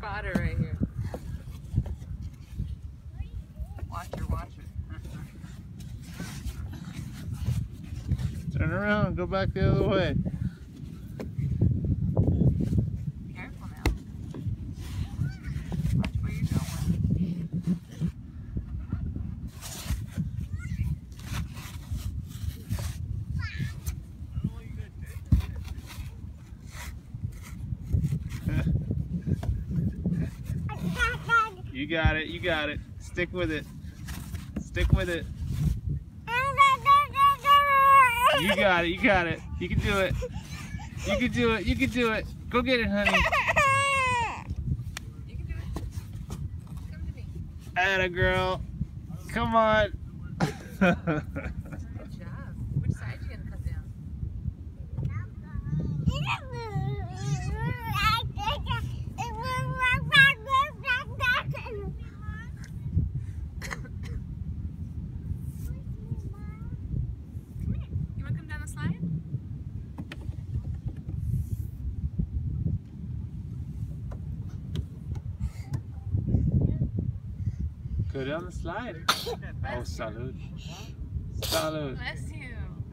spotter right here. Watch her, watch her. Turn around, go back the other way. Careful now. Watch where you're going. You got it, you got it. Stick with it. Stick with it. You got it, you got it. You can do it. You can do it, you can do it. Go get it, honey. You can do it. Come to me. Atta girl. Come on. Good job. Which side are you gonna come down? You wanna come down the slide? Go down the slide. Oh, salud. Salud. Bless you.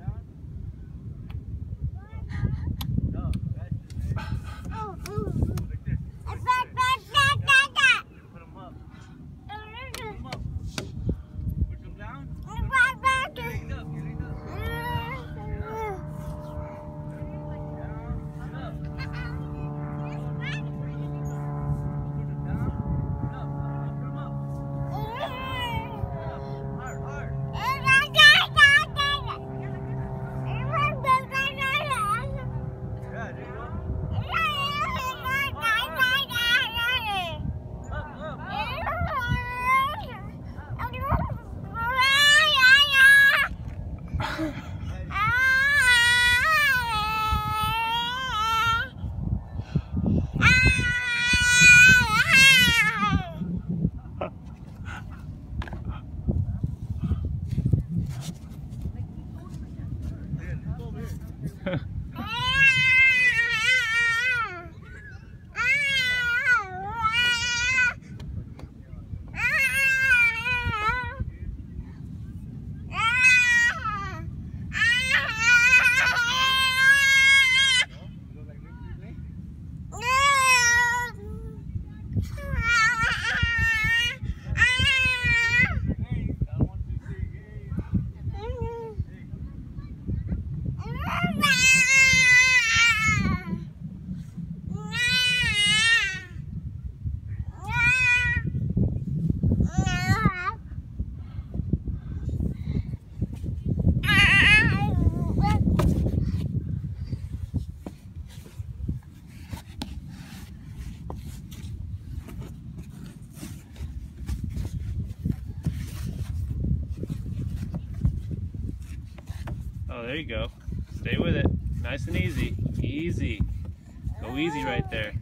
Oh, there you go. Stay with it. Nice and easy. Easy. Go easy right there.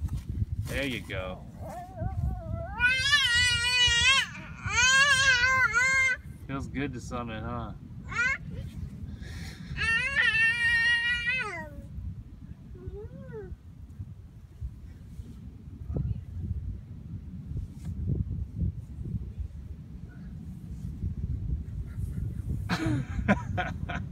There you go. Feels good to summit, huh? Ha ha ha.